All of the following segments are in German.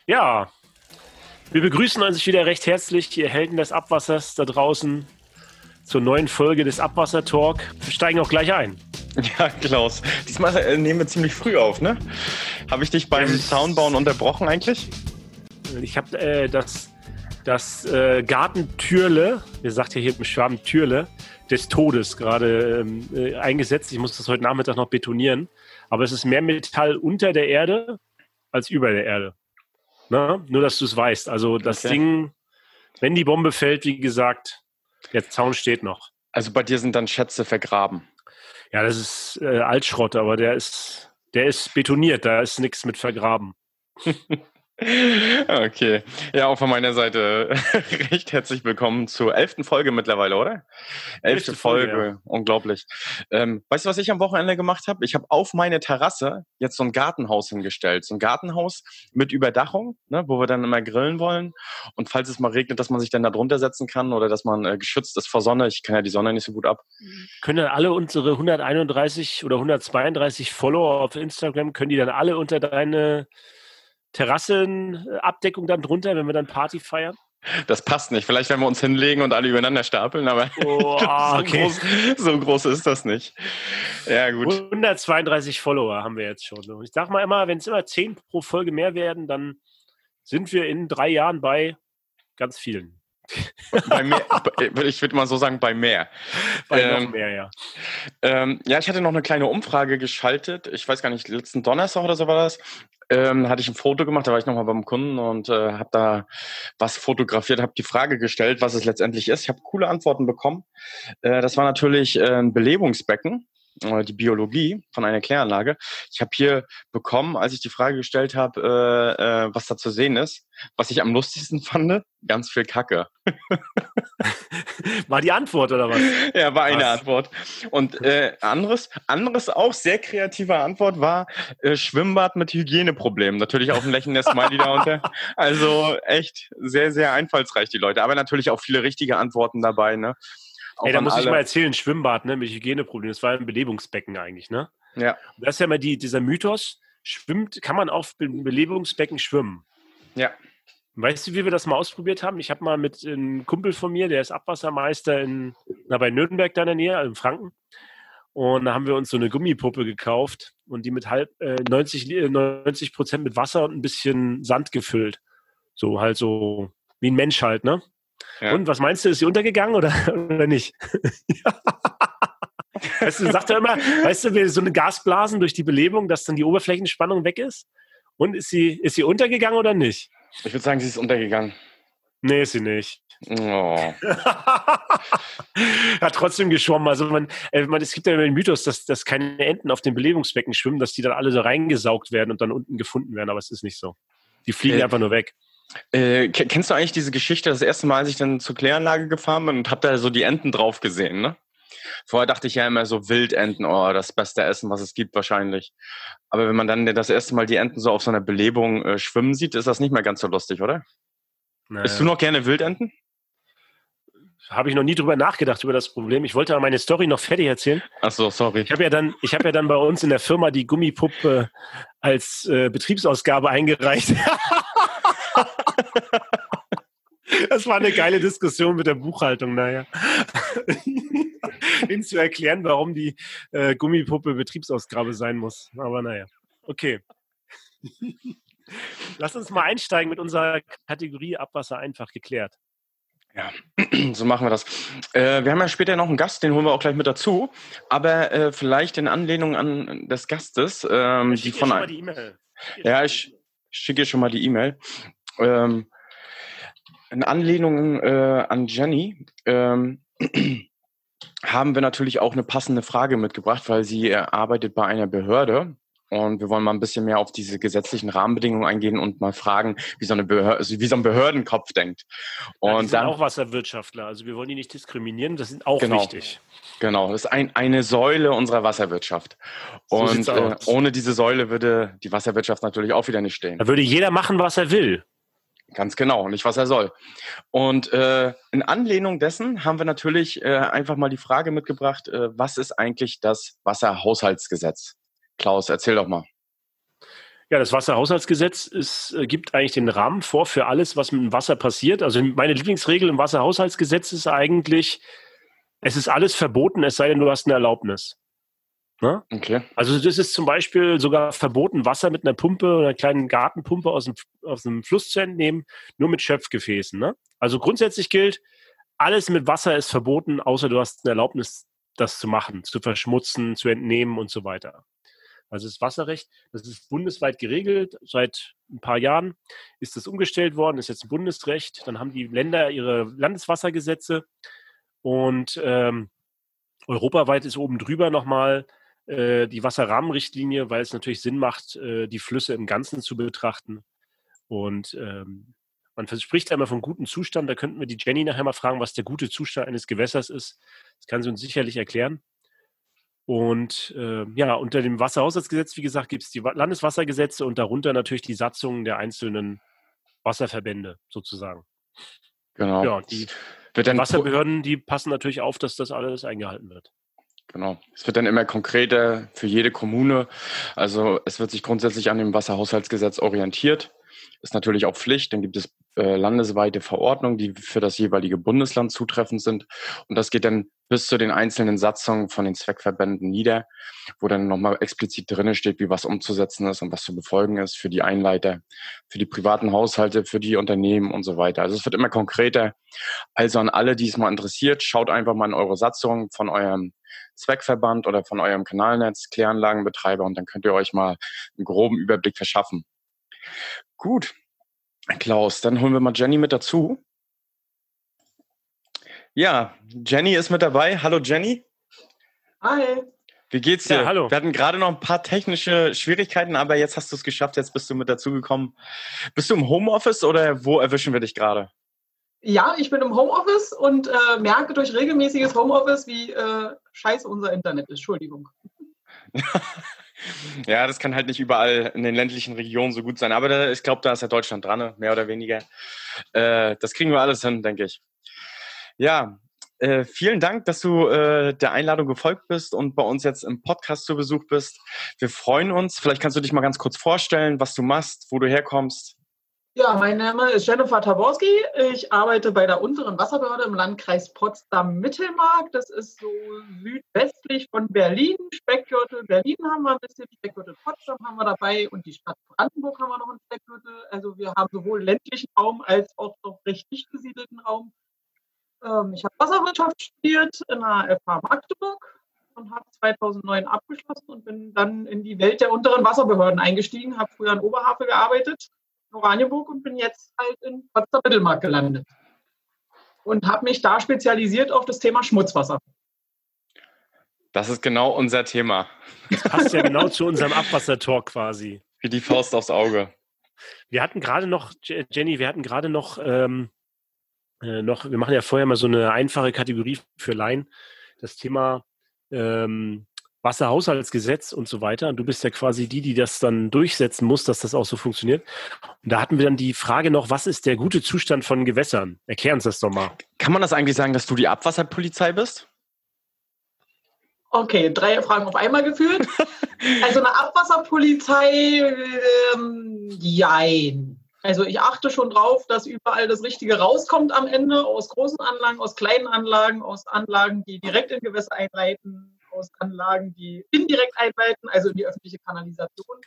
Ja, wir begrüßen uns wieder recht herzlich, ihr Helden des Abwassers da draußen, zur neuen Folge des Abwasser-Talk. Wir steigen auch gleich ein. Ja, Klaus, diesmal nehmen wir ziemlich früh auf, ne? Habe ich dich beim Zaunbauen unterbrochen eigentlich? Ich habe das Gartentürle, ihr sagt ja hier im Schwaben Türle, des Todes gerade eingesetzt. Ich muss das heute Nachmittag noch betonieren. Aber es ist mehr Metall unter der Erde als über der Erde. Na? Nur, dass du es weißt. Also das Ding, wenn die Bombe fällt, wie gesagt, der Zaun steht noch. Also bei dir sind dann Schätze vergraben? Ja, das ist Altschrott, aber der ist betoniert. Da ist nichts mit vergraben. Okay. Ja, auch von meiner Seite recht herzlich willkommen zur 11. Folge mittlerweile, oder? 11. Folge, ja. Unglaublich. Weißt du, was ich am Wochenende gemacht habe? Ich habe auf meine Terrasse jetzt so ein Gartenhaus hingestellt. So ein Gartenhaus mit Überdachung, ne, wo wir dann immer grillen wollen. Und falls es mal regnet, dass man sich dann da drunter setzen kann oder dass man geschützt ist vor Sonne. Ich kann ja die Sonne nicht so gut ab. Können dann alle unsere 131 oder 132 Follower auf Instagram, können die dann alle unter deine Terrassenabdeckung dann drunter, wenn wir dann Party feiern? Das passt nicht. Vielleicht werden wir uns hinlegen und alle übereinander stapeln, aber okay. so groß ist das nicht. Ja, gut. 132 Follower haben wir jetzt schon. Ich sag mal immer, wenn es immer 10 pro Folge mehr werden, dann sind wir in 3 Jahren bei ganz vielen. Bei mehr, ich würde mal so sagen, bei mehr. Bei noch mehr, ja. Ja, ich hatte noch eine kleine Umfrage geschaltet. Ich weiß gar nicht, letzten Donnerstag oder so war das. Hatte ich ein Foto gemacht, da war ich nochmal beim Kunden und habe da was fotografiert, habe die Frage gestellt, was es letztendlich ist. Ich habe coole Antworten bekommen. Das war natürlich ein Belebungsbecken, die Biologie von einer Kläranlage. Ich habe hier bekommen, als ich die Frage gestellt habe, was da zu sehen ist, was ich am lustigsten fand, ganz viel Kacke. War die Antwort oder was? Ja, war eine Antwort. Und anderes auch sehr kreative Antwort war Schwimmbad mit Hygieneproblemen. Natürlich auch ein lächelnder Smiley darunter. Also echt sehr, sehr einfallsreich die Leute. Aber natürlich auch viele richtige Antworten dabei, ne? Ey, da muss ich mal erzählen, Schwimmbad, ne, mit Hygieneproblemen. Das war ein Belebungsbecken eigentlich, ne? Ja. Und das ist ja immer dieser Mythos, kann man auf Belebungsbecken schwimmen? Ja. Weißt du, wie wir das mal ausprobiert haben? Ich habe mal mit einem Kumpel von mir, der ist Abwassermeister bei Nürnberg da in der Nähe, also in Franken. Und da haben wir uns so eine Gummipuppe gekauft und die mit 90% mit Wasser und ein bisschen Sand gefüllt. So halt so wie ein Mensch halt, ne? Ja. Und was meinst du, ist sie untergegangen oder nicht? Weißt du, sagt er immer, weißt du, so eine Gasblasen durch die Belebung, dass dann die Oberflächenspannung weg ist? Und ist sie untergegangen oder nicht? Ich würde sagen, sie ist untergegangen. Nee, ist sie nicht. Oh. Hat trotzdem geschwommen. Also es gibt ja immer den Mythos, dass keine Enten auf den Belebungsbecken schwimmen, dass die dann alle so reingesaugt werden und dann unten gefunden werden, aber es ist nicht so. Die fliegen einfach nur weg. Kennst du eigentlich diese Geschichte, das erste Mal, als ich dann zur Kläranlage gefahren bin und hab da so die Enten drauf gesehen, ne? Vorher dachte ich ja immer so Wildenten, das beste Essen, was es gibt wahrscheinlich. Aber wenn man dann das erste Mal die Enten so auf so einer Belebung schwimmen sieht, ist das nicht mehr ganz so lustig, oder? Naja. Isst du noch gerne Wildenten? Habe ich noch nie drüber nachgedacht, über das Problem. Ich wollte aber meine Story noch fertig erzählen. Ach so, sorry. Ich habe ja dann bei uns in der Firma die Gummipuppe als Betriebsausgabe eingereicht. Das war eine geile Diskussion mit der Buchhaltung, naja. Ihnen zu erklären, warum die Gummipuppe Betriebsausgabe sein muss. Aber naja, okay. Lass uns mal einsteigen mit unserer Kategorie Abwasser einfach geklärt. Ja, so machen wir das. Wir haben ja später noch einen Gast, den holen wir auch gleich mit dazu. Aber vielleicht in Anlehnung an des Gastes. Ich schicke schon mal die E-Mail. Ja, ich schicke schon mal die E-Mail. In Anlehnung an Jenny haben wir natürlich auch eine passende Frage mitgebracht, weil sie arbeitet bei einer Behörde. Und wir wollen mal ein bisschen mehr auf diese gesetzlichen Rahmenbedingungen eingehen und mal fragen, wie so ein Behördenkopf denkt. Und ja, die sind auch Wasserwirtschaftler, also wir wollen die nicht diskriminieren, das ist auch wichtig. Genau, das ist eine Säule unserer Wasserwirtschaft. Und ohne diese Säule würde die Wasserwirtschaft natürlich auch wieder nicht stehen. Da würde jeder machen, was er will. Ganz genau, nicht was er soll. Und in Anlehnung dessen haben wir natürlich einfach mal die Frage mitgebracht, was ist eigentlich das Wasserhaushaltsgesetz? Klaus, erzähl doch mal. Ja, das Wasserhaushaltsgesetz gibt eigentlich den Rahmen vor für alles, was mit dem Wasser passiert. Also meine Lieblingsregel im Wasserhaushaltsgesetz ist eigentlich, es ist alles verboten, es sei denn, du hast eine Erlaubnis. Ne? Okay. Also das ist zum Beispiel sogar verboten, Wasser mit einer Pumpe oder einer kleinen Gartenpumpe aus dem Fluss zu entnehmen, nur mit Schöpfgefäßen. Ne? Also grundsätzlich gilt, alles mit Wasser ist verboten, außer du hast eine Erlaubnis, das zu machen, zu verschmutzen, zu entnehmen und so weiter. Also das Wasserrecht, das ist bundesweit geregelt. Seit ein paar Jahren ist das umgestellt worden, ist jetzt ein Bundesrecht. Dann haben die Länder ihre Landeswassergesetze und europaweit ist oben drüber nochmal die Wasserrahmenrichtlinie, weil es natürlich Sinn macht, die Flüsse im Ganzen zu betrachten. Und man spricht einmal vom guten Zustand. Da könnten wir die Jenny nachher mal fragen, was der gute Zustand eines Gewässers ist. Das kann sie uns sicherlich erklären. Und unter dem Wasserhaushaltsgesetz, wie gesagt, gibt es die Landeswassergesetze und darunter natürlich die Satzungen der einzelnen Wasserverbände sozusagen. Genau. Ja, die Wasserbehörden, die passen natürlich auf, dass das alles eingehalten wird. Genau. Es wird dann immer konkreter für jede Kommune. Also es wird sich grundsätzlich an dem Wasserhaushaltsgesetz orientiert. Ist natürlich auch Pflicht. Dann gibt es landesweite Verordnungen, die für das jeweilige Bundesland zutreffend sind. Und das geht dann bis zu den einzelnen Satzungen von den Zweckverbänden nieder, wo dann nochmal explizit drin steht, wie was umzusetzen ist und was zu befolgen ist für die Einleiter, für die privaten Haushalte, für die Unternehmen und so weiter. Also es wird immer konkreter. Also an alle, die es mal interessiert, schaut einfach mal in eure Satzung von eurem Zweckverband oder von eurem Kanalnetz, Kläranlagenbetreiber, und dann könnt ihr euch mal einen groben Überblick verschaffen. Gut, Klaus, dann holen wir mal Jenny mit dazu. Ja, Jenny ist mit dabei. Hallo Jenny. Hi. Wie geht's dir? Ja, hallo. Wir hatten gerade noch ein paar technische Schwierigkeiten, aber jetzt hast du es geschafft, jetzt bist du mit dazugekommen. Bist du im Homeoffice oder wo erwischen wir dich gerade? Ja, ich bin im Homeoffice und merke durch regelmäßiges Homeoffice, wie scheiße unser Internet ist. Entschuldigung. Ja, das kann halt nicht überall in den ländlichen Regionen so gut sein. Aber ich glaube, da ist ja Deutschland dran, ne? Mehr oder weniger. Das kriegen wir alles hin, denke ich. Ja, vielen Dank, dass du der Einladung gefolgt bist und bei uns jetzt im Podcast zu Besuch bist. Wir freuen uns. Vielleicht kannst du dich mal ganz kurz vorstellen, was du machst, wo du herkommst. Ja, mein Name ist Jennifer Taborski. Ich arbeite bei der unteren Wasserbehörde im Landkreis Potsdam-Mittelmark. Das ist so südwestlich von Berlin. Speckgürtel Berlin haben wir ein bisschen, Speckgürtel Potsdam haben wir dabei und die Stadt Brandenburg haben wir noch einen Speckgürtel. Also wir haben sowohl ländlichen Raum als auch noch recht dicht besiedelten Raum. Ich habe Wasserwirtschaft studiert in der FH Magdeburg und habe 2009 abgeschlossen und bin dann in die Welt der unteren Wasserbehörden eingestiegen. Habe früher in Oberhavel gearbeitet, in Oranienburg, und bin jetzt halt in Potsdam-Mittelmark gelandet. Und habe mich da spezialisiert auf das Thema Schmutzwasser. Das ist genau unser Thema. Das passt ja genau zu unserem Abwassertalk quasi. Wie die Faust aufs Auge. Wir hatten gerade noch, Jenny, wir machen ja vorher mal so eine einfache Kategorie für Laien, das Thema Wasserhaushaltsgesetz und so weiter. Und du bist ja quasi die das dann durchsetzen muss, dass das auch so funktioniert. Und da hatten wir dann die Frage noch, was ist der gute Zustand von Gewässern? Erklär uns das doch mal. Kann man das eigentlich sagen, dass du die Abwasserpolizei bist? Okay, 3 Fragen auf einmal geführt. Also eine Abwasserpolizei, jein. Also ich achte schon drauf, dass überall das Richtige rauskommt am Ende, aus großen Anlagen, aus kleinen Anlagen, aus Anlagen, die direkt in Gewässer einleiten, aus Anlagen, die indirekt einleiten, also in die öffentliche Kanalisation.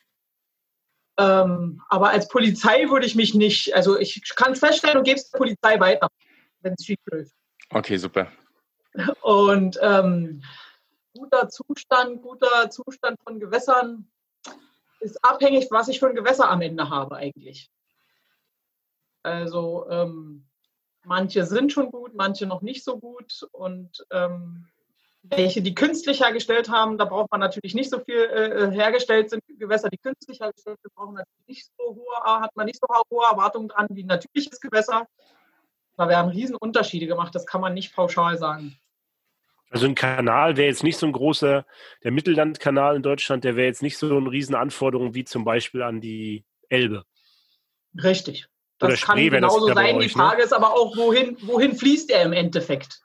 Aber als Polizei würde ich mich nicht, also ich kann es feststellen und gebe es der Polizei weiter, wenn es schief läuft. Okay, super. Und guter Zustand von Gewässern ist abhängig, was ich für ein Gewässer am Ende habe eigentlich. Also manche sind schon gut, manche noch nicht so gut, und welche, die künstlich hergestellt haben, da braucht man natürlich nicht so viel hergestellt sind. Gewässer, die künstlich hergestellt sind, brauchen natürlich nicht so hat man nicht so hohe Erwartungen dran wie ein natürliches Gewässer. Da werden Riesenunterschiede gemacht, das kann man nicht pauschal sagen. Also ein Kanal wäre jetzt nicht so ein großer, der Mittellandkanal in Deutschland, der wäre jetzt nicht so eine Riesenanforderung wie zum Beispiel an die Elbe. Richtig. Das Oder kann Spree, genauso das sein. euch, die Frage ist aber auch, wohin fließt er im Endeffekt?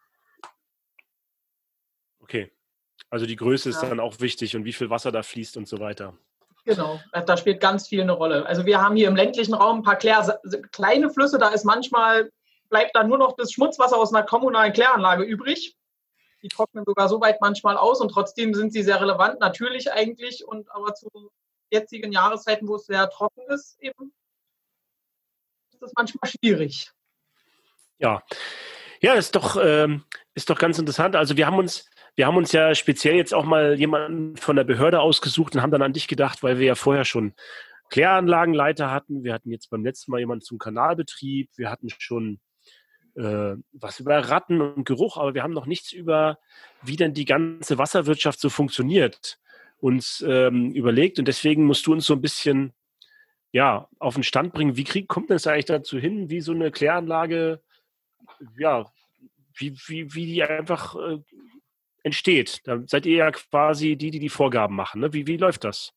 Okay. Also die Größe ist dann auch wichtig und wie viel Wasser da fließt und so weiter. Genau, da spielt ganz viel eine Rolle. Also wir haben hier im ländlichen Raum ein paar kleine Flüsse, da ist manchmal, bleibt dann nur noch das Schmutzwasser aus einer kommunalen Kläranlage übrig. Die trocknen sogar so weit manchmal aus und trotzdem sind sie sehr relevant, natürlich eigentlich. Und aber zu jetzigen Jahreszeiten, wo es sehr trocken ist, eben, ist das manchmal schwierig. Ja, ist doch ganz interessant. Also wir haben uns ja speziell jetzt auch mal jemanden von der Behörde ausgesucht und haben dann an dich gedacht, weil wir ja vorher schon Kläranlagenleiter hatten. Wir hatten jetzt beim letzten Mal jemanden zum Kanalbetrieb. Wir hatten schon was über Ratten und Geruch, aber wir haben noch nichts über, wie denn die ganze Wasserwirtschaft so funktioniert, uns überlegt. Und deswegen musst du uns so ein bisschen auf den Stand bringen. Wie kommt es eigentlich dazu hin, wie so eine Kläranlage, wie die einfach entsteht? Da seid ihr ja quasi die Vorgaben machen. Ne? Wie läuft das?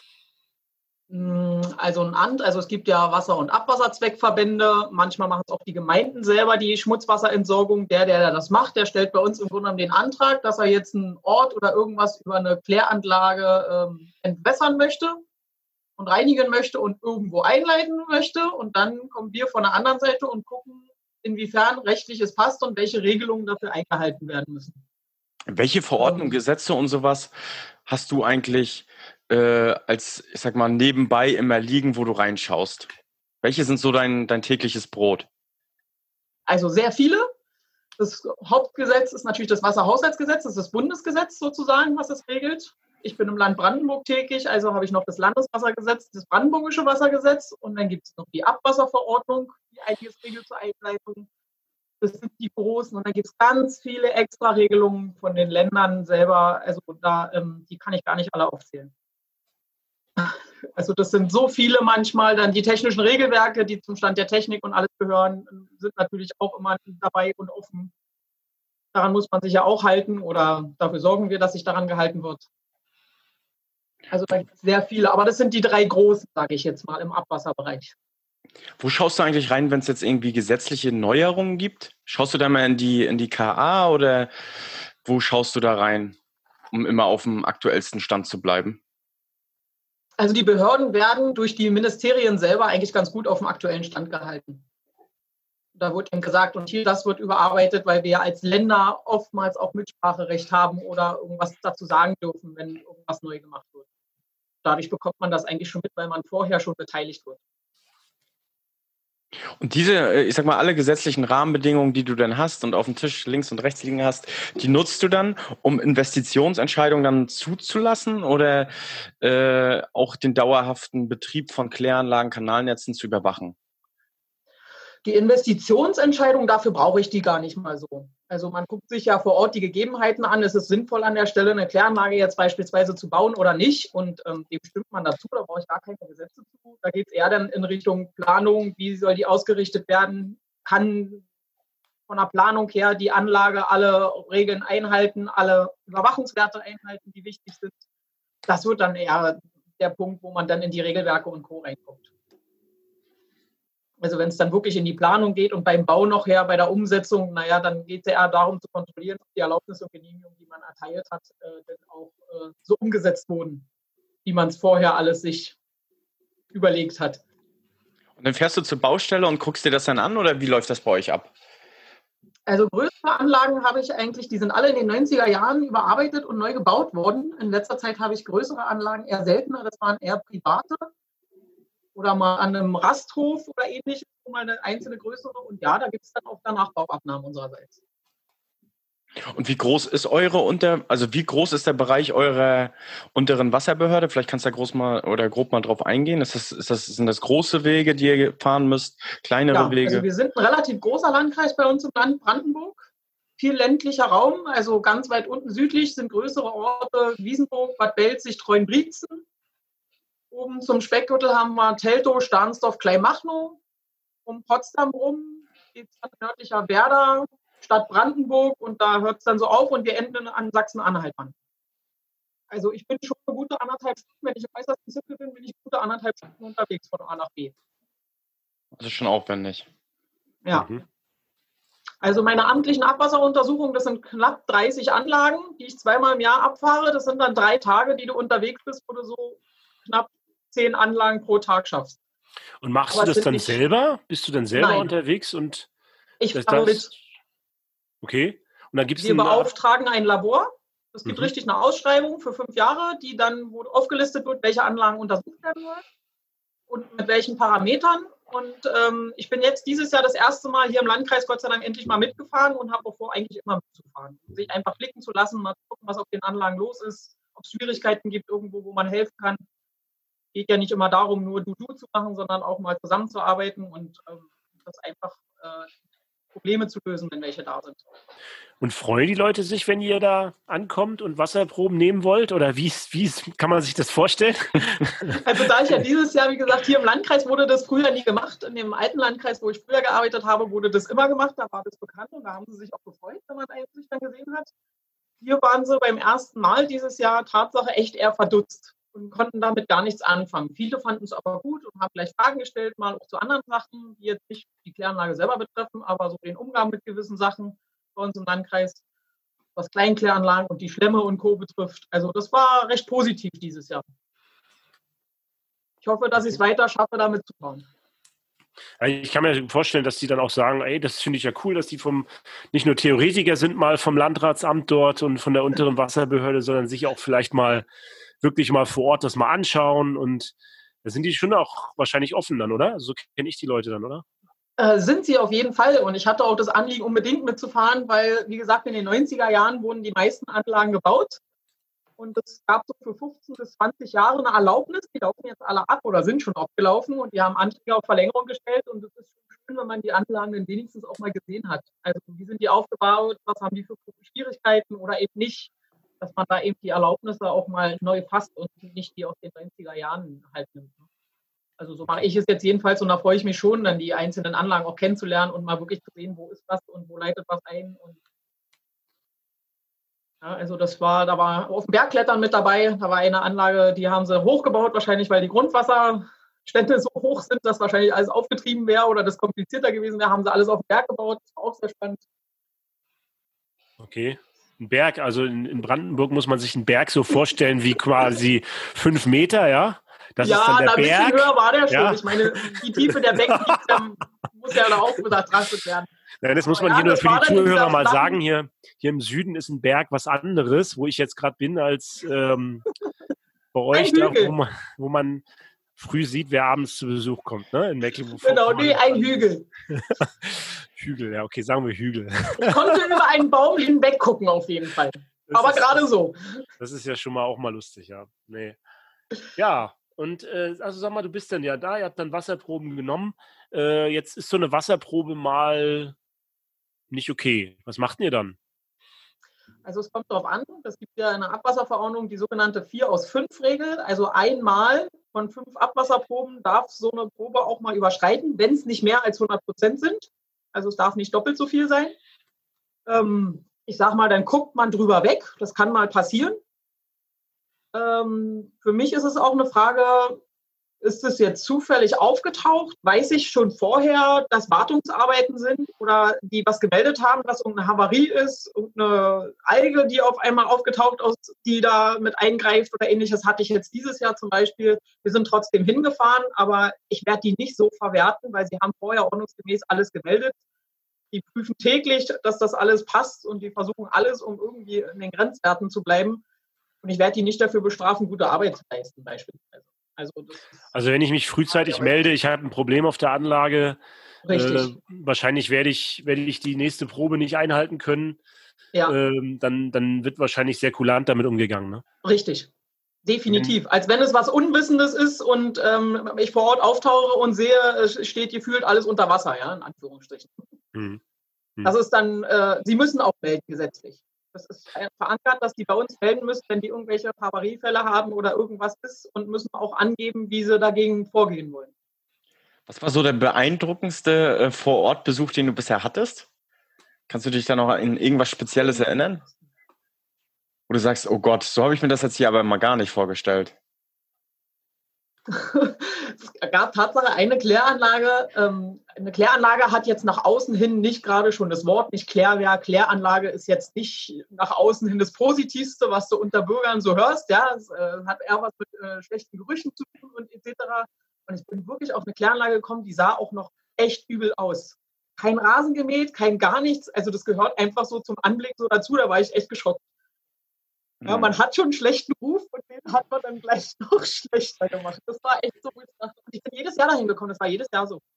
Also es gibt ja Wasser- und Abwasserzweckverbände. Manchmal machen es auch die Gemeinden selber, die Schmutzwasserentsorgung. Der das macht, der stellt bei uns im Grunde genommen den Antrag, dass er jetzt einen Ort oder irgendwas über eine Kläranlage entwässern möchte und reinigen möchte und irgendwo einleiten möchte. Und dann kommen wir von der anderen Seite und gucken, inwiefern rechtlich es passt und welche Regelungen dafür eingehalten werden müssen. Welche Verordnungen, Gesetze und sowas hast du eigentlich als, ich sag mal, nebenbei immer liegen, wo du reinschaust? Welche sind so dein tägliches Brot? Also sehr viele. Das Hauptgesetz ist natürlich das Wasserhaushaltsgesetz, das ist das Bundesgesetz sozusagen, was es regelt. Ich bin im Land Brandenburg tätig, also habe ich noch das Landeswassergesetz, das Brandenburgische Wassergesetz und dann gibt es noch die Abwasserverordnung, die einiges regelt zur Einleitung. Das sind die großen und dann gibt es ganz viele Extra-Regelungen von den Ländern selber, also die kann ich gar nicht alle aufzählen. Also das sind so viele manchmal, dann die technischen Regelwerke, die zum Stand der Technik und alles gehören, sind natürlich auch immer dabei und offen. Daran muss man sich ja auch halten oder dafür sorgen wir, dass sich daran gehalten wird. Also da gibt es sehr viele, aber das sind die 3 großen, sage ich jetzt mal, im Abwasserbereich. Wo schaust du eigentlich rein, wenn es jetzt irgendwie gesetzliche Neuerungen gibt? Schaust du da mal in die KA oder wo schaust du da rein, um immer auf dem aktuellsten Stand zu bleiben? Also die Behörden werden durch die Ministerien selber eigentlich ganz gut auf dem aktuellen Stand gehalten. Da wird eben gesagt, und hier, das wird überarbeitet, weil wir als Länder oftmals auch Mitspracherecht haben oder irgendwas dazu sagen dürfen, wenn irgendwas neu gemacht wird. Dadurch bekommt man das eigentlich schon mit, weil man vorher schon beteiligt wird. Und diese, ich sag mal, alle gesetzlichen Rahmenbedingungen, die du dann hast und auf dem Tisch links und rechts liegen hast, die nutzt du dann, um Investitionsentscheidungen dann zuzulassen oder auch den dauerhaften Betrieb von Kläranlagen, Kanalnetzen zu überwachen? Die Investitionsentscheidung, dafür brauche ich die gar nicht mal so. Also man guckt sich ja vor Ort die Gegebenheiten an. Ist es sinnvoll an der Stelle, eine Kläranlage jetzt beispielsweise zu bauen oder nicht? Und dem stimmt man dazu, da brauche ich gar keine Gesetze zu. Da geht es eher dann in Richtung Planung, wie soll die ausgerichtet werden? Kann von der Planung her die Anlage alle Regeln einhalten, alle Überwachungswerte einhalten, die wichtig sind? Das wird dann eher der Punkt, wo man dann in die Regelwerke und Co. reinguckt. Also wenn es dann wirklich in die Planung geht und beim Bau noch her, bei der Umsetzung, dann geht es eher darum zu kontrollieren, ob die Erlaubnis und Genehmigung, die man erteilt hat, dann auch so umgesetzt wurden, wie man es vorher alles sich überlegt hat. Und dann fährst du zur Baustelle und guckst dir das dann an oder wie läuft das bei euch ab? Also größere Anlagen habe ich eigentlich, die sind alle in den 90er Jahren überarbeitet und neu gebaut worden. In letzter Zeit habe ich größere Anlagen eher seltener, das waren eher private. Oder mal an einem Rasthof oder ähnliches, mal eine einzelne größere. Und ja, da gibt es dann auch danach Bauabnahmen unsererseits. Und wie groß ist wie groß ist der Bereich eurer unteren Wasserbehörde? Vielleicht kannst du da grob mal drauf eingehen. Sind das große Wege, die ihr fahren müsst? Kleinere Wege? Also wir sind ein relativ großer Landkreis bei uns im Land Brandenburg. Viel ländlicher Raum, also ganz weit unten südlich sind größere Orte, Wiesenburg, Bad Belzig, Treuenbrietzen. Oben zum Speckgürtel haben wir Teltow, Stahnsdorf, Kleinmachnow. Um Potsdam rum geht es dann nördlicher Werder, Stadt Brandenburg und da hört es dann so auf und wir enden an Sachsen-Anhalt an. Also ich bin schon eine gute 1,5 Stunden, wenn ich im äußersten Zipfel bin ich gute 1,5 Stunden unterwegs von A nach B. Das ist schon aufwendig. Ja. Also meine amtlichen Abwasseruntersuchungen, das sind knapp 30 Anlagen, die ich 2-mal im Jahr abfahre. Das sind dann 3 Tage, die du unterwegs bist, wo du so knapp 10 Anlagen pro Tag schaffst. Und machst Aber du es das sind dann nicht- selber? Bist du dann selber Nein. unterwegs und Ich das, fahre mit. okay. Und dann gibt es Wir beauftragen ein Labor. Es gibt Mhm. richtig eine Ausschreibung für 5 Jahre, die dann, wo aufgelistet wird, welche Anlagen untersucht werden sollen und mit welchen Parametern. Und ich bin jetzt dieses Jahr das erste Mal hier im Landkreis Gott sei Dank endlich mal mitgefahren und habe auch vor, eigentlich immer mitzufahren. Sich einfach blicken zu lassen, mal zu gucken, was auf den Anlagen los ist, ob es Schwierigkeiten gibt irgendwo, wo man helfen kann. Geht ja nicht immer darum, nur Du zu machen, sondern auch mal zusammenzuarbeiten und das einfach Probleme zu lösen, wenn welche da sind. Und freuen die Leute sich, wenn ihr da ankommt und Wasserproben nehmen wollt? Oder wie kann man sich das vorstellen? Also da ich ja dieses Jahr, wie gesagt, hier im Landkreis wurde das früher nie gemacht. In dem alten Landkreis, wo ich früher gearbeitet habe, wurde das immer gemacht. Da war das bekannt und da haben sie sich auch gefreut, wenn man sich dann gesehen hat. Hier waren sie beim ersten Mal dieses Jahr Tatsache echt eher verdutzt und konnten damit gar nichts anfangen. Viele fanden es aber gut und haben gleich Fragen gestellt, mal auch zu anderen Sachen, die jetzt nicht die Kläranlage selber betreffen, aber so den Umgang mit gewissen Sachen bei uns im Landkreis, was Kleinkläranlagen und die Schlemme und Co. betrifft. Also das war recht positiv dieses Jahr. Ich hoffe, dass ich es weiter schaffe, da mitzubauen. Ja, ich kann mir vorstellen, dass die dann auch sagen, ey, das finde ich ja cool, dass die nicht nur Theoretiker sind mal vom Landratsamt dort und von der unteren Wasserbehörde, sondern sich auch vielleicht mal wirklich mal vor Ort das mal anschauen, und da sind die schon auch wahrscheinlich offen dann, oder? So kenne ich die Leute dann, oder? Sind sie auf jeden Fall. Und ich hatte auch das Anliegen, unbedingt mitzufahren, weil, wie gesagt, in den 90er Jahren wurden die meisten Anlagen gebaut. Und es gab so für 15 bis 20 Jahre eine Erlaubnis. Die laufen jetzt alle ab oder sind schon abgelaufen. Und die haben Anträge auf Verlängerung gestellt. Und es ist schön, wenn man die Anlagen dann wenigstens auch mal gesehen hat. Also wie sind die aufgebaut? Was haben die für Schwierigkeiten oder eben nicht? Dass man da eben die Erlaubnisse auch mal neu fasst und nicht die aus den 90er Jahren halt nimmt. Also so mache ich es jetzt jedenfalls und da freue ich mich schon, dann die einzelnen Anlagen auch kennenzulernen und mal wirklich zu sehen, wo ist was und wo leitet was ein. Und ja, also da war auf dem Bergklettern mit dabei, da war eine Anlage, die haben sie hochgebaut, wahrscheinlich weil die Grundwasserstände so hoch sind, dass wahrscheinlich alles aufgetrieben wäre oder das komplizierter gewesen wäre, haben sie alles auf dem Berg gebaut, das war auch sehr spannend. Okay. Ein Berg, also in Brandenburg muss man sich einen Berg so vorstellen wie quasi 5 Meter, ja? Das ist dann der ein bisschen Berg. höher war der schon. Ja. Ich meine, die Tiefe der Becken muss ja da auch betrachtet werden. Ja, das muss man hier nur für die Zuhörer mal sagen. Hier im Süden ist ein Berg was anderes, wo ich jetzt gerade bin, als bei euch, da, wo man früh sieht, wer abends zu Besuch kommt, ne? In Mecklenburg-Vorpommern. Genau, nee, ein Hügel. Hügel, ja, okay, sagen wir Hügel. Ich konnte über einen Baum hinweg gucken, auf jeden Fall. Aber gerade so. Das ist ja schon mal auch mal lustig, ja. Nee. Ja, und also sag mal, du bist dann ja da, ihr habt dann Wasserproben genommen. Jetzt ist so eine Wasserprobe mal nicht okay. Was macht ihr dann? Also es kommt darauf an, es gibt ja in der Abwasserverordnung die sogenannte 4-aus-5-Regel. Also einmal von 5 Abwasserproben darf so eine Probe auch mal überschreiten, wenn es nicht mehr als 100% sind. Also es darf nicht doppelt so viel sein. Ich sag mal, dann guckt man drüber weg. Das kann mal passieren. Für mich ist es auch eine Frage, ist es jetzt zufällig aufgetaucht? Weiß ich schon vorher, dass Wartungsarbeiten sind oder die was gemeldet haben, dass irgendeine Havarie ist, irgendeine Alge, die auf einmal aufgetaucht ist, die da mit eingreift oder ähnliches, hatte ich jetzt dieses Jahr zum Beispiel. Wir sind trotzdem hingefahren, aber ich werde die nicht so verwerten, weil sie haben vorher ordnungsgemäß alles gemeldet. Die prüfen täglich, dass das alles passt und die versuchen alles, um irgendwie in den Grenzwerten zu bleiben. Und ich werde die nicht dafür bestrafen, gute Arbeit zu leisten beispielsweise. Also wenn ich mich frühzeitig melde, ich habe ein Problem auf der Anlage, wahrscheinlich werde ich die nächste Probe nicht einhalten können, dann wird wahrscheinlich sehr kulant damit umgegangen. Ne? Richtig, definitiv. Als wenn es was Unwissendes ist und ich vor Ort auftauche und sehe, es steht gefühlt alles unter Wasser, ja, in Anführungsstrichen. Das ist dann, sie müssen auch melden gesetzlich. Das ist verankert, dass die bei uns melden müssen, wenn die irgendwelche Havariefälle haben oder irgendwas ist und müssen auch angeben, wie sie dagegen vorgehen wollen. Was war so der beeindruckendste Vor-Ort-Besuch, den du bisher hattest? Kannst du dich da noch an irgendwas Spezielles erinnern? Wo du sagst, oh Gott, so habe ich mir das jetzt hier aber mal gar nicht vorgestellt. Es gab Tatsache eine Kläranlage. Eine Kläranlage hat jetzt nach außen hin nicht gerade schon das Wort, nicht Klärwerk. Kläranlage ist jetzt nicht nach außen hin das Positivste, was du unter Bürgern so hörst. Ja, es hat eher was mit schlechten Gerüchen zu tun und etc. Und ich bin wirklich auf eine Kläranlage gekommen, die sah auch noch echt übel aus. Kein Rasen gemäht, kein gar nichts. Also das gehört einfach so zum Anblick so dazu. Da war ich echt geschockt. Ja, man hat schon einen schlechten Ruf und den hat man dann gleich noch schlechter gemacht. Das war echt so. Ich bin jedes Jahr dahin gekommen, das war jedes Jahr so.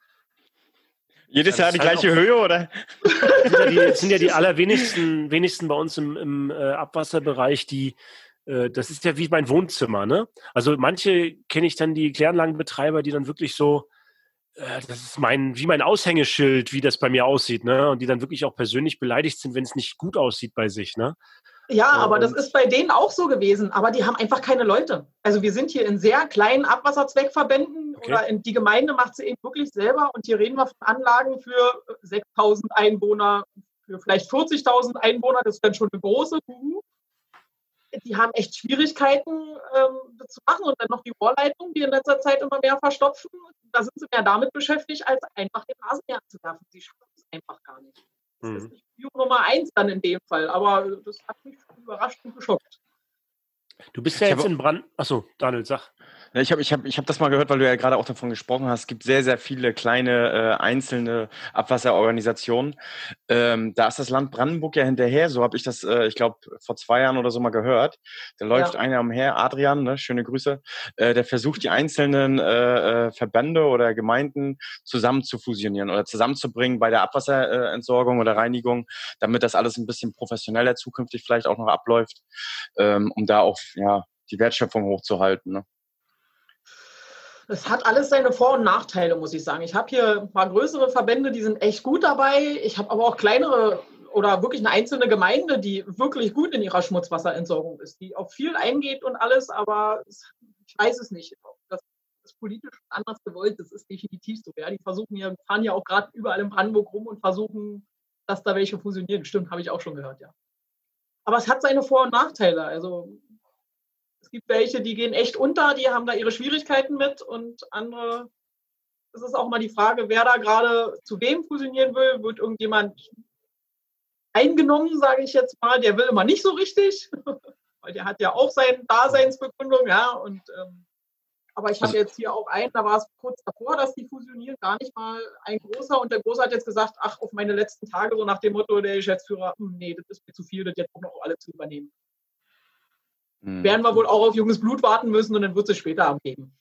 Jedes Jahr die gleiche Höhe, oder? Das sind ja die allerwenigsten bei uns im Abwasserbereich, das ist ja wie mein Wohnzimmer, ne? Also manche kenne ich dann, die Kläranlagenbetreiber, die dann wirklich so, das ist wie mein Aushängeschild, wie das bei mir aussieht, ne? Und die dann wirklich auch persönlich beleidigt sind, wenn es nicht gut aussieht bei sich, ne? Ja, aber das ist bei denen auch so gewesen. Aber die haben einfach keine Leute. Also wir sind hier in sehr kleinen Abwasserzweckverbänden oder die Gemeinde macht sie eben wirklich selber. Und hier reden wir von Anlagen für 6.000 Einwohner, für vielleicht 40.000 Einwohner. Das ist dann schon eine große Kuh. Die haben echt Schwierigkeiten, das zu machen. Und dann noch die Rohrleitungen, die in letzter Zeit immer mehr verstopfen. Da sind sie mehr damit beschäftigt, als einfach den Rasenmäher zu werfen. Sie schaffen es einfach gar nicht. Das ist nicht Nummer 1 dann in dem Fall, aber das hat mich überrascht und geschockt. Du bist ja jetzt in Brand. Achso, Daniel, sag. Ich hab das mal gehört, weil du ja gerade auch davon gesprochen hast. Es gibt sehr, sehr viele kleine einzelne Abwasserorganisationen. Da ist das Land Brandenburg ja hinterher. So habe ich das, ich glaube, vor 2 Jahren oder so mal gehört. Da läuft einer umher, Adrian, ne, schöne Grüße. Der versucht, die einzelnen Verbände oder Gemeinden zusammen zu fusionieren oder zusammenzubringen bei der Abwasserentsorgung oder Reinigung, damit das alles ein bisschen professioneller zukünftig vielleicht auch noch abläuft, um da auch die Wertschöpfung hochzuhalten. Ne? Das hat alles seine Vor- und Nachteile, muss ich sagen. Ich habe hier ein paar größere Verbände, die sind echt gut dabei. Ich habe aber auch kleinere oder wirklich eine einzelne Gemeinde, die wirklich gut in ihrer Schmutzwasserentsorgung ist, die auf viel eingeht und alles, aber ich weiß es nicht. Das ist politisch anders gewollt, das ist definitiv so. Ja. Die fahren ja auch gerade überall in Brandenburg rum und versuchen, dass da welche fusionieren. Stimmt, habe ich auch schon gehört, ja. Aber es hat seine Vor- und Nachteile. Also es gibt welche, die gehen echt unter, die haben da ihre Schwierigkeiten mit und andere, es ist auch mal die Frage, wer da gerade zu wem fusionieren will. Wird irgendjemand eingenommen, sage ich jetzt mal, der will immer nicht so richtig, weil der hat ja auch seine Daseinsbegründung, ja. Aber ich habe jetzt hier auch einen, da war es kurz davor, dass die fusionieren, gar nicht mal ein Großer. Und der Große hat jetzt gesagt, ach, auf meine letzten Tage, so nach dem Motto, der Geschäftsführer, nee, das ist mir zu viel, das jetzt auch noch alle zu übernehmen. Werden wir wohl auch auf junges Blut warten müssen und dann wird es später abgeben.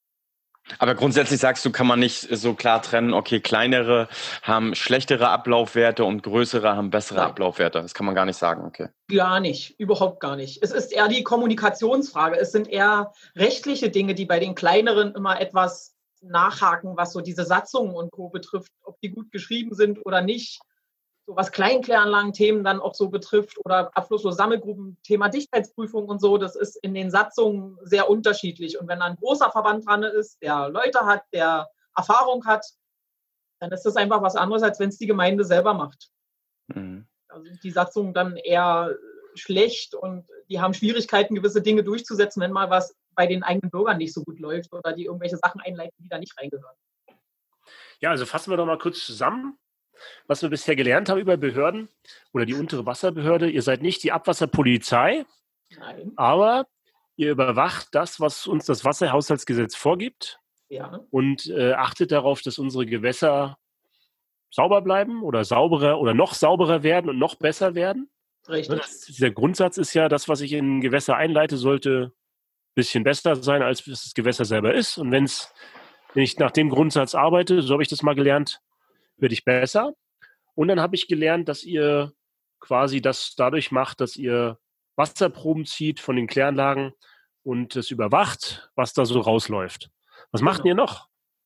Aber grundsätzlich sagst du, kann man nicht so klar trennen, okay, kleinere haben schlechtere Ablaufwerte und größere haben bessere Ablaufwerte. Das kann man gar nicht sagen, okay. Gar nicht, überhaupt gar nicht. Es ist eher die Kommunikationsfrage. Es sind eher rechtliche Dinge, die bei den kleineren immer etwas nachhaken, was so diese Satzungen und Co. betrifft, ob die gut geschrieben sind oder nicht. So was Kleinkläranlagen-Themen dann auch so betrifft oder abflusslos Sammelgruppen, Thema Dichtheitsprüfung und so, das ist in den Satzungen sehr unterschiedlich. Und wenn da ein großer Verband dran ist, der Leute hat, der Erfahrung hat, dann ist das einfach was anderes, als wenn es die Gemeinde selber macht. Da sind die Satzungen dann eher schlecht und die haben Schwierigkeiten, gewisse Dinge durchzusetzen, wenn mal was bei den eigenen Bürgern nicht so gut läuft oder die irgendwelche Sachen einleiten, die da nicht reingehören. Ja, also fassen wir doch mal kurz zusammen, was wir bisher gelernt haben über Behörden oder die untere Wasserbehörde. Ihr seid nicht die Abwasserpolizei, Nein. Aber ihr überwacht das, was uns das Wasserhaushaltsgesetz vorgibt und achtet darauf, dass unsere Gewässer sauber bleiben oder sauberer oder noch sauberer werden und noch besser werden. Richtig. Der Grundsatz ist ja, das, was ich in Gewässer einleite, sollte ein bisschen besser sein, als das Gewässer selber ist. Und wenn ich nach dem Grundsatz arbeite, so habe ich das mal gelernt, werde ich besser. Und dann habe ich gelernt, dass ihr quasi das dadurch macht, dass ihr Wasserproben zieht von den Kläranlagen und es überwacht, was da so rausläuft. Was macht ihr noch?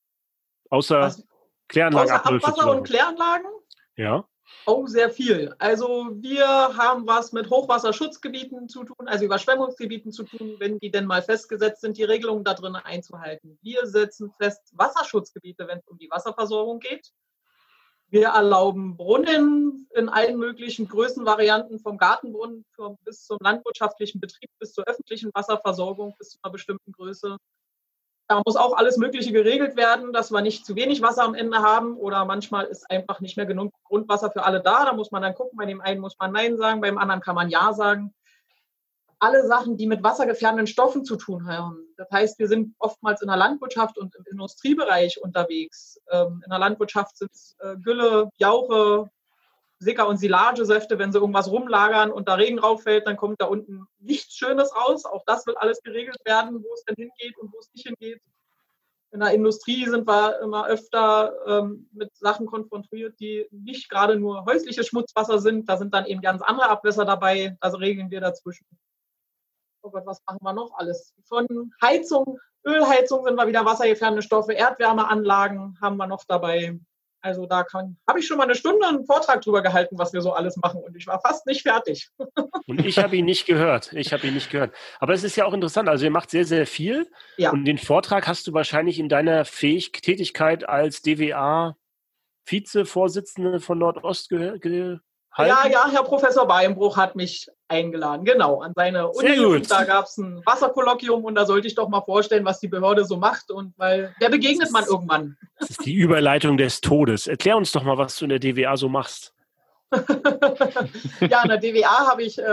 Außer Kläranlagenabläufe? Außer Abwasser und Kläranlagen? Ja. Oh, sehr viel. Also wir haben was mit Hochwasserschutzgebieten zu tun, also Überschwemmungsgebieten zu tun, wenn die denn mal festgesetzt sind, die Regelungen da drin einzuhalten. Wir setzen fest Wasserschutzgebiete, wenn es um die Wasserversorgung geht. Wir erlauben Brunnen in allen möglichen Größenvarianten, vom Gartenbrunnen bis zum landwirtschaftlichen Betrieb, bis zur öffentlichen Wasserversorgung, bis zu einer bestimmten Größe. Da muss auch alles Mögliche geregelt werden, dass wir nicht zu wenig Wasser am Ende haben oder manchmal ist einfach nicht mehr genug Grundwasser für alle da. Da muss man dann gucken, bei dem einen muss man Nein sagen, beim anderen kann man Ja sagen. Alle Sachen, die mit wassergefährdenden Stoffen zu tun haben. Das heißt, wir sind oftmals in der Landwirtschaft und im Industriebereich unterwegs. In der Landwirtschaft sind es Gülle, Jauche, Sicker- und Silagesäfte, wenn sie irgendwas rumlagern und da Regen drauf fällt, dann kommt da unten nichts Schönes raus. Auch das will alles geregelt werden, wo es denn hingeht und wo es nicht hingeht. In der Industrie sind wir immer öfter mit Sachen konfrontiert, die nicht gerade nur häusliches Schmutzwasser sind. Da sind dann eben ganz andere Abwässer dabei. Also regeln wir dazwischen. Oh Gott, was machen wir noch alles? Von Heizung, Ölheizung sind wir wieder wassergefährdende Stoffe, Erdwärmeanlagen haben wir noch dabei. Also da habe ich schon mal eine Stunde einen Vortrag drüber gehalten, was wir so alles machen und ich war fast nicht fertig. Und ich habe ihn nicht gehört. Aber es ist ja auch interessant. Also ihr macht sehr, sehr viel. Ja. Und den Vortrag hast du wahrscheinlich in deiner Tätigkeit als DWA-Vizevorsitzende von Nordost gehalten. Ja, Herr Professor Beinbruch hat mich eingeladen, genau, an seine Uni. Sehr gut. Und da gab es ein Wasserkolloquium und da sollte ich doch mal vorstellen, was die Behörde so macht. Und weil der begegnet man irgendwann. Das ist die Überleitung des Todes. Erklär uns doch mal, was du in der DWA so machst. Ja, in der DWA habe ich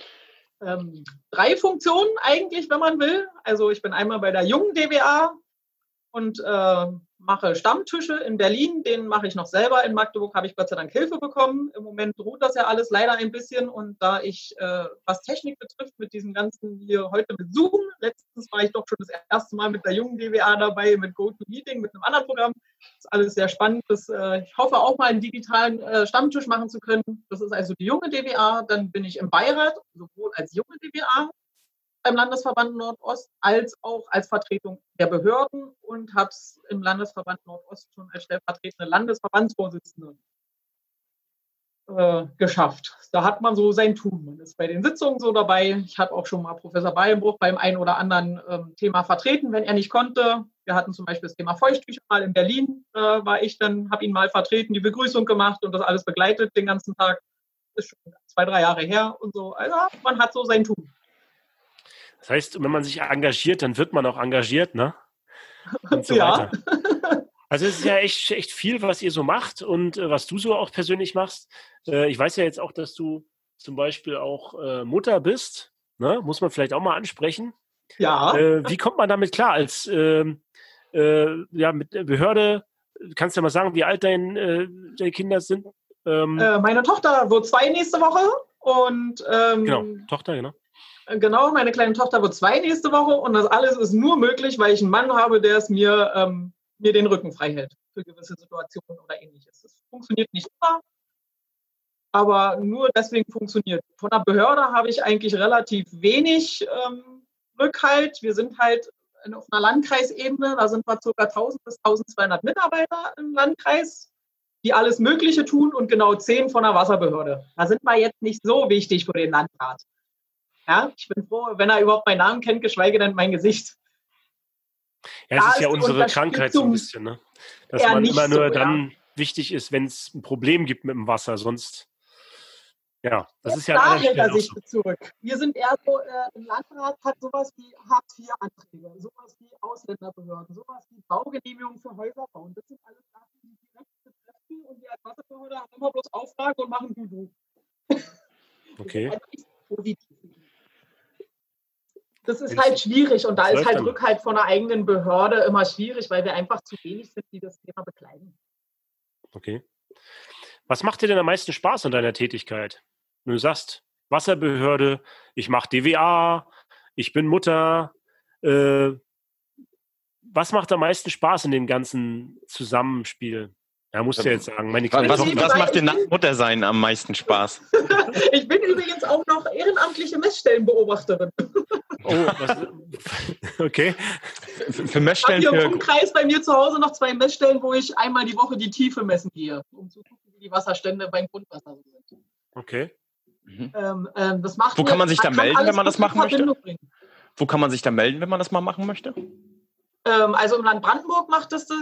3 Funktionen eigentlich, wenn man will. Also ich bin einmal bei der jungen DWA und mache Stammtische in Berlin, den mache ich noch selber. In Magdeburg habe ich Gott sei Dank Hilfe bekommen. Im Moment ruht das ja alles leider ein bisschen und da ich, was Technik betrifft, mit diesem ganzen hier heute mit Zoom, letztens war ich doch schon das erste Mal mit der jungen DWA dabei, mit GoToMeeting, mit einem anderen Programm. Das ist alles sehr spannend. Ich hoffe auch mal einen digitalen Stammtisch machen zu können. Das ist also die junge DWA. Dann bin ich im Beirat, sowohl als junge DWA beim Landesverband Nordost als auch als Vertretung der Behörden und habe es im Landesverband Nordost schon als stellvertretende Landesverbandsvorsitzende geschafft. Da hat man so sein Tun. Man ist bei den Sitzungen so dabei. Ich habe auch schon mal Professor Beinbruch beim einen oder anderen Thema vertreten, wenn er nicht konnte. Wir hatten zum Beispiel das Thema Feuchttücher mal in Berlin, war ich dann, habe ihn mal vertreten, die Begrüßung gemacht und das alles begleitet den ganzen Tag. Das ist schon 2-3 Jahre her und so. Also man hat so sein Tun. Das heißt, wenn man sich engagiert, dann wird man auch engagiert, ne? Und so Ja. weiter. Also es ist ja echt viel, was ihr so macht und was du so auch persönlich machst. Ich weiß ja jetzt auch, dass du zum Beispiel auch Mutter bist, ne? Muss man vielleicht auch mal ansprechen. Ja. Wie kommt man damit klar als mit der Behörde? Kannst du ja mal sagen, wie alt deine Kinder sind? Meine Tochter wird 2 nächste Woche und Genau, Tochter, genau. Genau, meine kleine Tochter wird 2 nächste Woche und das alles ist nur möglich, weil ich einen Mann habe, der es mir den Rücken frei hält für gewisse Situationen oder ähnliches. Das funktioniert nicht immer, aber nur deswegen funktioniert. Von der Behörde habe ich eigentlich relativ wenig Rückhalt. Wir sind halt auf einer Landkreisebene, da sind wir ca. 1000 bis 1200 Mitarbeiter im Landkreis, die alles Mögliche tun und genau 10 von der Wasserbehörde. Da sind wir jetzt nicht so wichtig für den Landrat. Ja, ich bin froh, wenn er überhaupt meinen Namen kennt, geschweige denn mein Gesicht. Ja, es ist ja unsere Krankheit so ein bisschen, ne? Dass man immer nur dann wichtig ist, wenn es ein Problem gibt mit dem Wasser, sonst, ja, das ist ja da hält er sich so. zurück. Wir sind eher so, im Landrat hat sowas wie Hartz-IV-Anträge, sowas wie Ausländerbehörden, sowas wie Baugenehmigungen für Häuser bauen. Das sind alles Sachen, die direkt betreffen und wir als Wasserbehörde haben immer bloß Auftrag und machen du. Okay. Das ist halt schwierig und da ist halt Rückhalt von der eigenen Behörde immer schwierig, weil wir einfach zu wenig sind, die das Thema bekleiden. Okay. Was macht dir denn am meisten Spaß an deiner Tätigkeit? Wenn du sagst, Wasserbehörde, ich mache DWA, ich bin Mutter. Was macht am meisten Spaß in dem ganzen Zusammenspiel? Ja, musst du ja jetzt sagen. Was macht dir nach Muttersein am meisten Spaß? Ich bin übrigens auch noch ehrenamtliche Messstellenbeobachterin. Oh, okay. Für Messstellen. Ich habe hier im Umkreis bei mir zu Hause noch 2 Messstellen, wo ich einmal die Woche die Tiefe messen gehe, um zu gucken, wie die Wasserstände beim Grundwasser sind. Okay. Das macht Wo kann man sich da melden, wenn man das machen möchte? Wo kann man sich da melden, wenn man das mal machen möchte? Also im Land Brandenburg macht das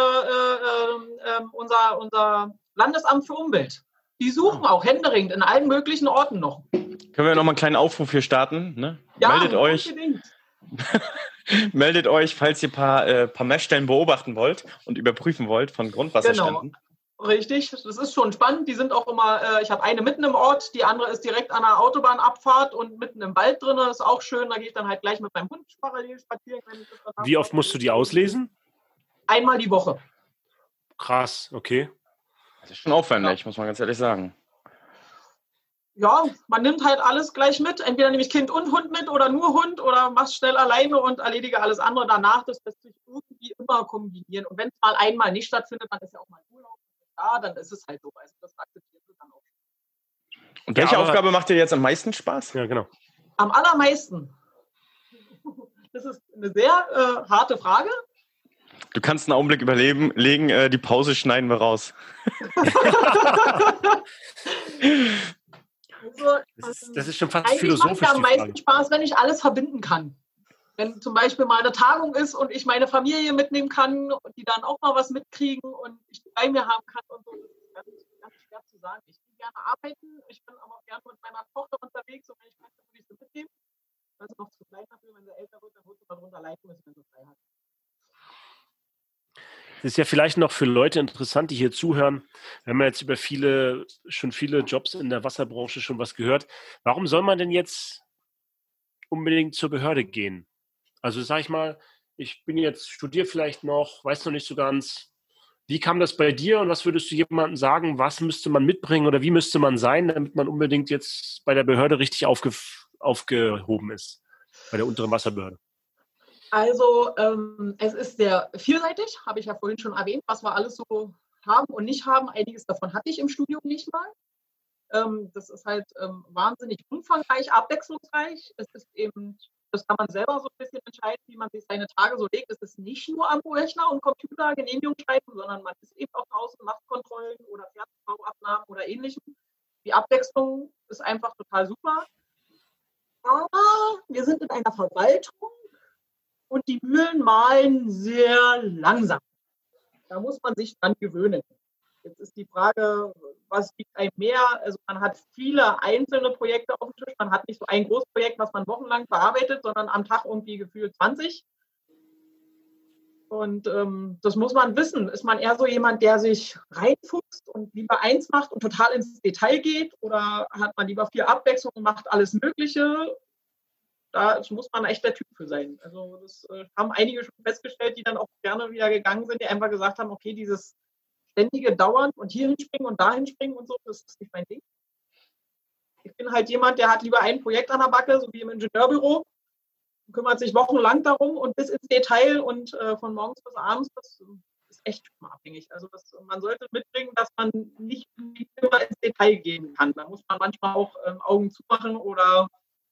unser Landesamt für Umwelt. Die suchen auch händeringend in allen möglichen Orten noch. Können wir noch mal einen kleinen Aufruf hier starten? Ne? Ja, meldet euch. Meldet euch, falls ihr ein paar Messstellen beobachten wollt und überprüfen wollt von Grundwasserständen. Genau. Richtig, das ist schon spannend. Die sind auch immer, ich habe eine mitten im Ort, die andere ist direkt an der Autobahnabfahrt und mitten im Wald drin. Das ist auch schön. Da gehe ich dann halt gleich mit meinem Hund parallel spazieren. Wie oft musst du die auslesen? Einmal die Woche. Krass, okay. Das ist schon aufwendig, muss man ganz ehrlich sagen. Ja, man nimmt halt alles gleich mit. Entweder nehme ich Kind und Hund mit oder nur Hund oder mach's schnell alleine und erledige alles andere danach. Das lässt sich irgendwie immer kombinieren. Und wenn es mal einmal nicht stattfindet, dann ist ja auch mal Urlaub. Ja, dann ist es halt so. Also das akzeptiert es dann auch. Und welche Aufgabe macht dir jetzt am meisten Spaß? Ja, genau. Am allermeisten. Das ist eine sehr harte Frage. Du kannst einen Augenblick überlegen, die Pause schneiden wir raus. Also, das ist schon fast philosophisch. Macht mir am meisten Spaß, wenn ich alles verbinden kann. Wenn zum Beispiel mal eine Tagung ist und ich meine Familie mitnehmen kann und die dann auch mal was mitkriegen und ich die bei mir haben kann und so, das ist ganz schwer zu sagen. Ich will gerne arbeiten, ich bin aber auch gerne mit meiner Tochter unterwegs und wenn ich möchte, würde ich sie mitnehmen. Weil sie noch zu klein dafür, wenn sie älter wird, dann wird sie mal drunter leiden müssen, wenn sie frei hat. Das ist ja vielleicht noch für Leute interessant, die hier zuhören. Wir haben ja jetzt über schon viele Jobs in der Wasserbranche schon was gehört. Warum soll man denn jetzt unbedingt zur Behörde gehen? Also sag ich mal, studiere vielleicht noch, weiß noch nicht so ganz. Wie kam das bei dir und was würdest du jemandem sagen, was müsste man mitbringen oder wie müsste man sein, damit man unbedingt jetzt bei der Behörde richtig aufgehoben ist, bei der unteren Wasserbehörde? Also es ist sehr vielseitig, habe ich ja vorhin schon erwähnt, was wir alles so haben und nicht haben. Einiges davon hatte ich im Studium nicht mal. Das ist halt wahnsinnig umfangreich, abwechslungsreich. Es ist eben, das kann man selber so ein bisschen entscheiden, wie man sich seine Tage so legt. Es ist nicht nur am Rechner und Computer Genehmigung schreiben, sondern man ist eben auch draußen, macht Kontrollen oder Fertigbauabnahmen oder ähnlichem. Die Abwechslung ist einfach total super. Aber wir sind in einer Verwaltung. Und die Mühlen mahlen sehr langsam. Da muss man sich dran gewöhnen. Jetzt ist die Frage, was liegt einem mehr? Also man hat viele einzelne Projekte auf dem Tisch. Man hat nicht so ein Großprojekt, was man wochenlang bearbeitet, sondern am Tag irgendwie gefühlt 20. Und das muss man wissen. Ist man eher so jemand, der sich reinfuchst und lieber eins macht und total ins Detail geht? Oder hat man lieber viel Abwechslung und macht alles Mögliche? Da muss man echt der Typ für sein. Also das haben einige schon festgestellt, die dann auch gerne wieder gegangen sind, die einfach gesagt haben, okay, dieses ständige Dauern und hier hinspringen und da hinspringen und so, das ist nicht mein Ding. Ich bin halt jemand, der hat lieber ein Projekt an der Backe, so wie im Ingenieurbüro, kümmert sich wochenlang darum und bis ins Detail und von morgens bis abends, das ist echt abhängig. Also man sollte mitbringen, dass man nicht immer ins Detail gehen kann. Da muss man manchmal auch Augen zumachen oder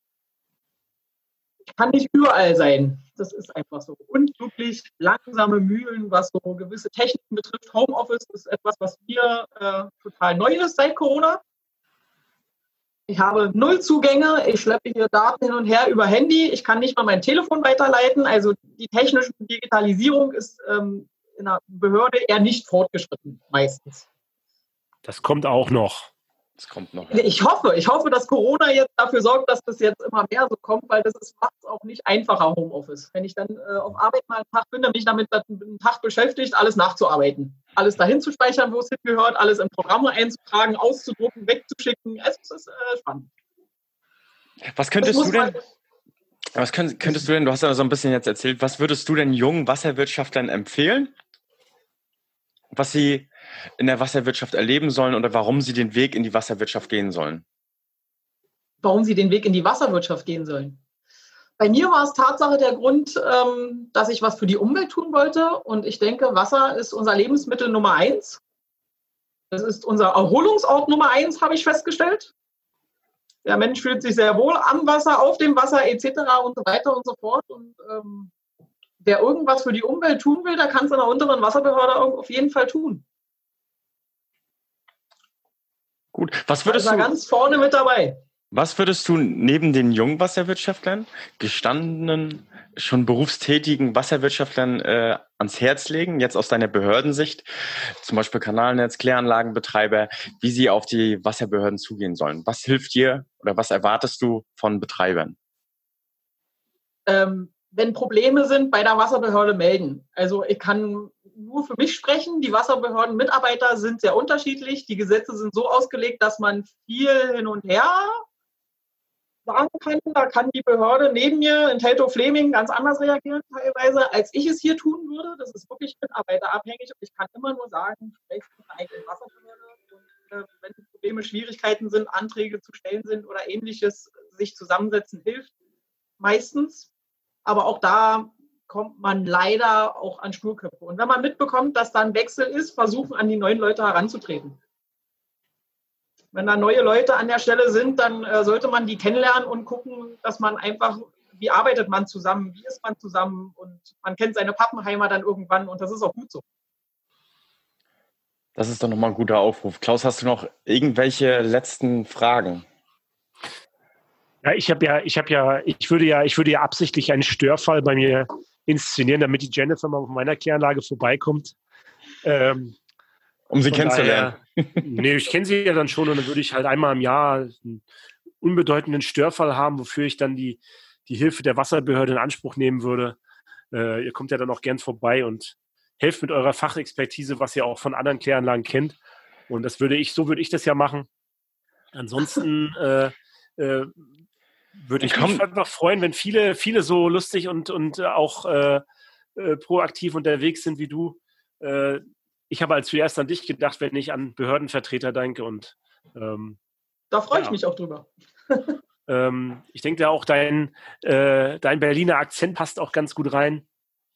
ich kann nicht überall sein. Das ist einfach so. Und wirklich langsame Mühlen, was so gewisse Techniken betrifft. Homeoffice ist etwas, was mir total neu ist seit Corona. Ich habe 0 Zugänge. Ich schleppe hier Daten hin und her über Handy. Ich kann nicht mal mein Telefon weiterleiten. Also die technische Digitalisierung ist in der Behörde eher nicht fortgeschritten, meistens. Das kommt auch noch. Das kommt noch. Ich hoffe, dass Corona jetzt dafür sorgt, dass das jetzt immer mehr so kommt, weil das macht es auch nicht einfacher, Homeoffice. Wenn ich dann auf Arbeit mal einen Tag bin, dann bin ich damit einen Tag beschäftigt, alles nachzuarbeiten. Alles dahin zu speichern, wo es hingehört, alles in Programme einzutragen, auszudrucken, wegzuschicken. Es ist spannend. Was könntest du denn? Du hast ja so ein bisschen jetzt erzählt, was würdest du denn jungen Wasserwirtschaftlern empfehlen? Was sie in der Wasserwirtschaft erleben sollen oder warum sie den Weg in die Wasserwirtschaft gehen sollen? Warum sie den Weg in die Wasserwirtschaft gehen sollen? Bei mir war es Tatsache der Grund, dass ich was für die Umwelt tun wollte. Und ich denke, Wasser ist unser Lebensmittel Nummer 1. Das ist unser Erholungsort Nummer 1, habe ich festgestellt. Der Mensch fühlt sich sehr wohl am Wasser, auf dem Wasser etc. und so weiter und so fort. Und wer irgendwas für die Umwelt tun will, der kann es in der unteren Wasserbehörde auf jeden Fall tun. Gut, was würdest du ganz vorne mit dabei? Was würdest du neben den jungen Wasserwirtschaftlern, gestandenen, schon berufstätigen Wasserwirtschaftlern ans Herz legen, jetzt aus deiner Behördensicht, zum Beispiel Kanalnetz, Kläranlagenbetreiber, wie sie auf die Wasserbehörden zugehen sollen? Was hilft dir oder was erwartest du von Betreibern? wenn Probleme sind, bei der Wasserbehörde melden. Also ich kann nur für mich sprechen. Die Wasserbehörden-Mitarbeiter sind sehr unterschiedlich. Die Gesetze sind so ausgelegt, dass man viel hin und her sagen kann. Da kann die Behörde neben mir in Teltow-Fleming ganz anders reagieren teilweise, als ich es hier tun würde. Das ist wirklich mitarbeiterabhängig. Und ich kann immer nur sagen, sprecht mit der eigenen Wasserbehörde. Und wenn Probleme, Schwierigkeiten sind, Anträge zu stellen sind oder Ähnliches, sich zusammensetzen hilft meistens. Aber auch da kommt man leider auch an Sturköpfe. Und wenn man mitbekommt, dass da ein Wechsel ist, versuchen an die neuen Leute heranzutreten. Wenn da neue Leute an der Stelle sind, dann sollte man die kennenlernen und gucken, dass man einfach, wie arbeitet man zusammen, wie ist man zusammen und man kennt seine Pappenheimer dann irgendwann und das ist auch gut so. Das ist doch nochmal ein guter Aufruf. Klaus, hast du noch irgendwelche letzten Fragen? Ja, ich würde ja absichtlich einen Störfall bei mir inszenieren, damit die Jennifer mal auf meiner Kläranlage vorbeikommt. Um sie kennenzulernen. Nee, ich kenne sie ja dann schon und dann würde ich halt einmal im Jahr einen unbedeutenden Störfall haben, wofür ich dann die Hilfe der Wasserbehörde in Anspruch nehmen würde. Ihr kommt ja dann auch gern vorbei und helft mit eurer Fachexpertise, was ihr auch von anderen Kläranlagen kennt. Und so würde ich das ja machen. Ansonsten würde ich mich einfach freuen, wenn viele so lustig und auch proaktiv unterwegs sind wie du. Ich habe als zuerst an dich gedacht, wenn ich an Behördenvertreter denke. Und da freue ich mich auch drüber. Ich denke, auch dein Berliner Akzent passt auch ganz gut rein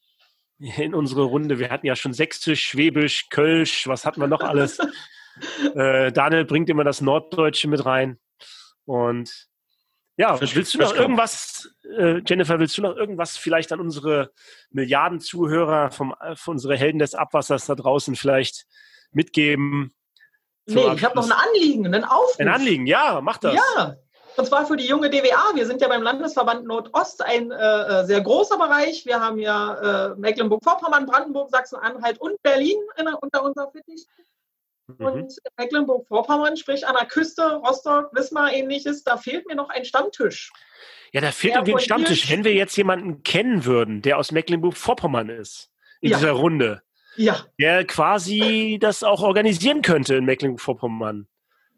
in unsere Runde. Wir hatten ja schon Sächsisch, Schwäbisch, Kölsch, was hatten wir noch alles? Daniel bringt immer das Norddeutsche mit rein. Und ja, willst du noch irgendwas, Jennifer, vielleicht an unsere Milliarden Zuhörer von unsere Helden des Abwassers da draußen vielleicht mitgeben? Nee, ich habe noch ein Anliegen, einen Aufruf. Ein Anliegen, ja, mach das. Ja, und zwar für die junge DWA. Wir sind ja beim Landesverband Nordost ein sehr großer Bereich. Wir haben ja Mecklenburg-Vorpommern, Brandenburg, Sachsen-Anhalt und Berlin unter unserer Fittich. Und Mecklenburg-Vorpommern, sprich an der Küste, Rostock, Wismar, ähnliches, da fehlt mir noch ein Stammtisch. Ja, da fehlt irgendwie ein Stammtisch. Wenn wir jetzt jemanden kennen würden, der aus Mecklenburg-Vorpommern ist, in dieser Runde, der quasi das auch organisieren könnte in Mecklenburg-Vorpommern.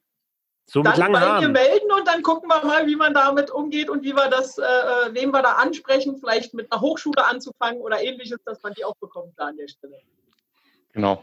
So mit langen Haaren. Dann bei mir melden und dann gucken wir mal, wie man damit umgeht und wie wir das, wen wir da ansprechen, vielleicht mit einer Hochschule anzufangen oder ähnliches, dass man die auch bekommt da an der Stelle. Genau.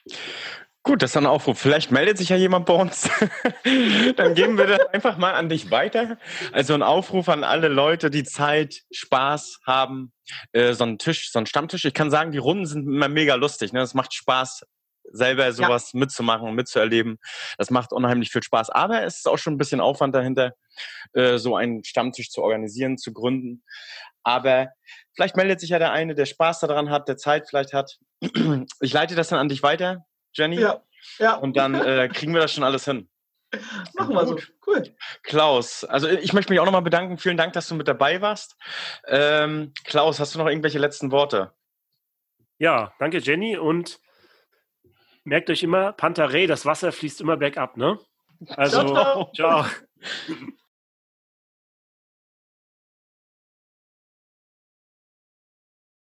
Gut, das ist ein Aufruf. Vielleicht meldet sich ja jemand bei uns. Dann geben wir das einfach mal an dich weiter. Also ein Aufruf an alle Leute, die Zeit, Spaß haben. So ein Stammtisch. Ich kann sagen, die Runden sind immer mega lustig. Ne? Es macht Spaß, selber sowas mitzumachen und mitzuerleben. Das macht unheimlich viel Spaß. Aber es ist auch schon ein bisschen Aufwand dahinter, so einen Stammtisch zu organisieren, zu gründen. Aber vielleicht meldet sich ja der eine, der Spaß daran hat, der Zeit vielleicht hat. Ich leite das dann an dich weiter, Jenny. Ja. Und dann kriegen wir das schon alles hin. Machen wir so. Cool. Klaus, also ich möchte mich auch nochmal bedanken. Vielen Dank, dass du mit dabei warst. Klaus, hast du noch irgendwelche letzten Worte? Ja, danke Jenny und merkt euch immer, Pantarei, das Wasser fließt immer bergab, ne? Also, ciao.